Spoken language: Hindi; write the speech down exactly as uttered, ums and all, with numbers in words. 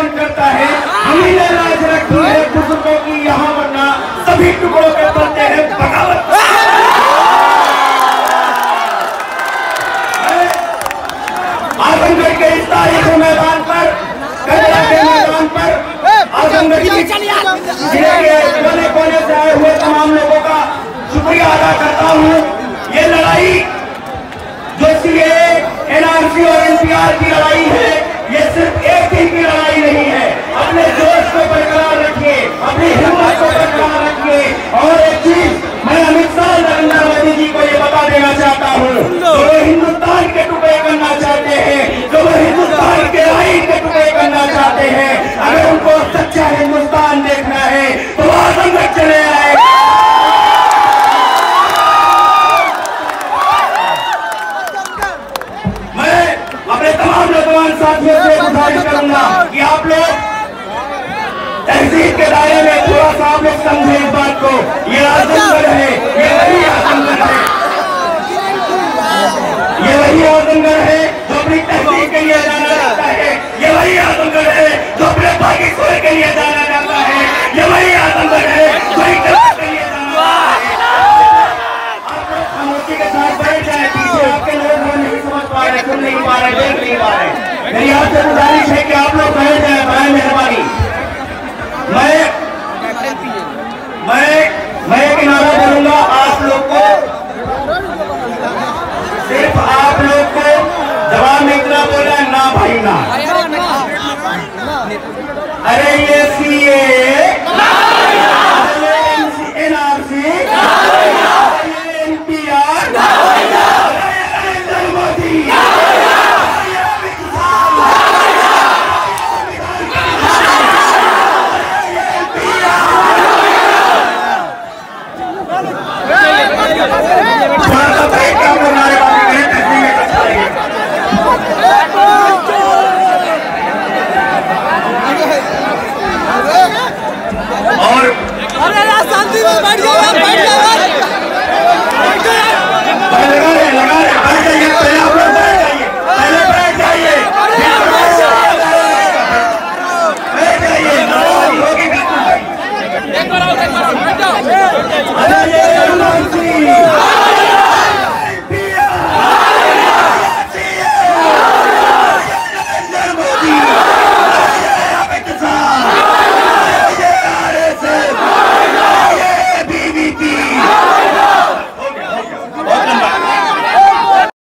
पालन करता है। हमने राज रखी है बुजुर्गों की यहाँ, वरना सभी टुकड़ों पे बनते हैं बगावत। आजमगढ़ के इस तारीखी मैदान पर, कंडला के मैदान पर आजमगढ़ जिले के कोने कोने से आए हुए तमाम लोगों का शुक्रिया अदा करता हूँ। ये लड़ाई जो सीए, एनआरसी और एनपीआर की लड़ाई है, ये सिर्फ एक दिन की लड़ाई नहीं है। अपने जोश को बरकरार रखिए, अपनी हिम्मत को बरकरार रखिए। और एक चीज मैं अमित शाह नरेंद्र मोदी जी को ये बता देना चाहता हूँ, जो वो हिंदुस्तान के टुकड़े करना चाहते हैं, जो वो हिंदुस्तान के आईन के टुकड़े करना चाहते हैं, अगर उनको सच्चा हिंदुस्तान देखना है तो आजमगढ़ चले आए। तमाम नौजवान साथियों से गुजारिश करूंगा कि आप लोग तहजीब के दायरे में थोड़ा सा आप लोग समझें इस बात को। ये आजमगढ़ है, ये वही आजमगढ़ है, ये वही आजमगढ़ है जो अपनी तहजीब के लिए जाना जाता है। ये वही आजमगढ़ है जो अपने पाकिस्तान के लिए जाना जाता है। ये वही आजमगढ़ है जो के लिए जाना जाता है। आप लोग खामोशी के साथ बैठ जाए, पीछे आपके लोग नहीं समझ पा रहे, सुन नहीं पा रहे, देख नहीं पा रहे। मेरी आपसे गुजारिश है कि आप लोग बैठ जाए, बड़ी मेहरबानी। मैं मैं मैं एक नारा बोलूंगा, आप लोग को, सिर्फ आप लोग को जवाब में इतना बोलना है, ना भाई ना। अरे ये सीए